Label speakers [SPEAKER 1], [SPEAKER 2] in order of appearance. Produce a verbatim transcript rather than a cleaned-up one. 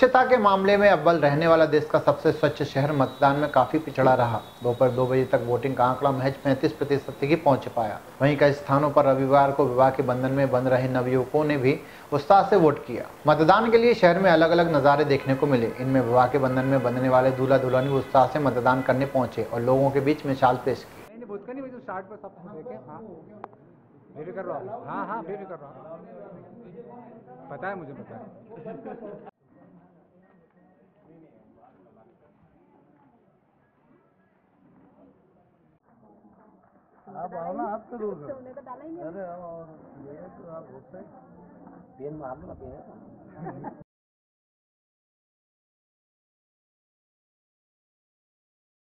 [SPEAKER 1] स्वच्छता के मामले में अव्वल रहने वाला देश का सबसे स्वच्छ शहर मतदान में काफी पिछड़ा रहा। दोपहर दो बजे तक वोटिंग का आंकड़ा महज पैंतीस प्रतिशत तक ही पहुंच पाया। वहीं कई स्थानों पर रविवार को विवाह के बंधन में बंध रहे नवयुवकों ने भी उत्साह से वोट किया। मतदान के लिए शहर में अलग अलग नजारे देखने को मिले। इनमें विवाह के बंधन में बंधने वाले दूल्हा दुल्हन भी उत्साह से मतदान करने पहुंचे और लोगों के बीच मिसाल पेश की।
[SPEAKER 2] कर रहा हूँ। हाँ हाँ फिर भी कर रहा हूँ, पता है मुझे, पता है। आप आओ ना, आप तो दूर अरे आओ, ये तो आप होते पेन मार लो, पेन